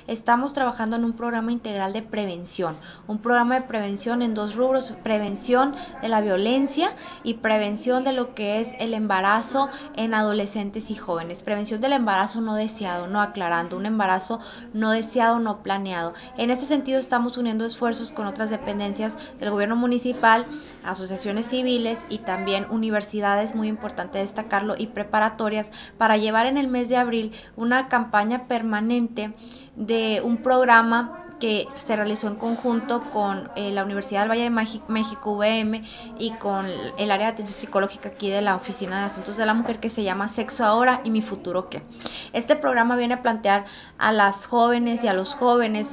estamos trabajando en un programa integral de prevención, un programa de prevención en dos rubros: prevención de la violencia y prevención de lo que es el embarazo en adolescentes y jóvenes. Prevención del embarazo no deseado, no aclarando, un embarazo no deseado, no planeado. En ese sentido estamos uniendo esfuerzos con otras dependencias del gobierno municipal, asociaciones civiles y también universidades, muy importante destacarlo, y preparatorias, para llevar en el mes de abril una campaña permanente de un programa que se realizó en conjunto con la Universidad del Valle de México, UVM, y con el área de atención psicológica aquí de la Oficina de Asuntos de la Mujer, que se llama Sexo Ahora y Mi Futuro ¿Qué? Este programa viene a plantear a las jóvenes y a los jóvenes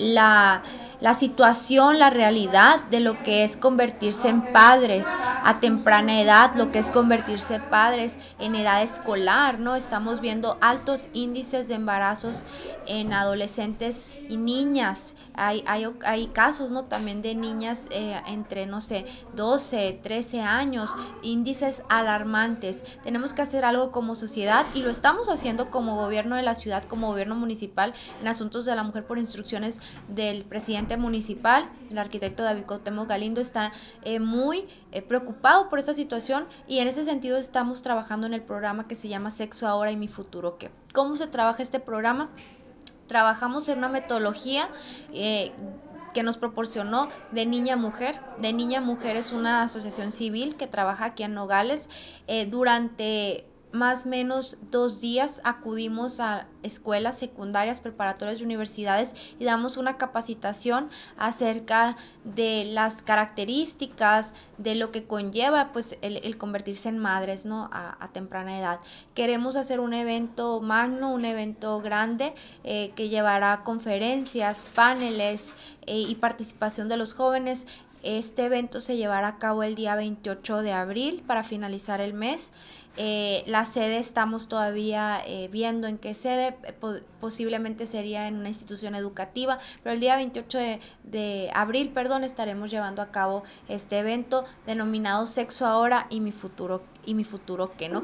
la situación, la realidad de lo que es convertirse en padres a temprana edad, lo que es convertirse padres en edad escolar, ¿no? Estamos viendo altos índices de embarazos en adolescentes y niñas. Hay casos, ¿no? También de niñas entre, no sé, 12, 13 años, índices alarmantes. Tenemos que hacer algo como sociedad, y lo estamos haciendo como gobierno de la ciudad, como gobierno municipal, en asuntos de la mujer, por instrucciones del presidente municipal. El arquitecto David Cuauhtémoc Galindo está muy preocupado por esta situación, y en ese sentido estamos trabajando en el programa que se llama Sexo Ahora y Mi Futuro ¿Qué? ¿Cómo se trabaja este programa? Trabajamos en una metodología que nos proporcionó de Niña Mujer. De Niña Mujer es una asociación civil que trabaja aquí en Nogales. Durante más o menos 2 días acudimos a escuelas secundarias, preparatorias y universidades, y damos una capacitación acerca de las características, de lo que conlleva pues el convertirse en madres, ¿no? A temprana edad. Queremos hacer un evento magno, un evento grande, que llevará conferencias, paneles y participación de los jóvenes. Este evento se llevará a cabo el día 28 de abril para finalizar el mes. La sede estamos todavía viendo en qué sede, posiblemente sería en una institución educativa, pero el día 28 de abril, estaremos llevando a cabo este evento denominado Sexo Ahora y Mi Futuro ¿Qué? ¿No?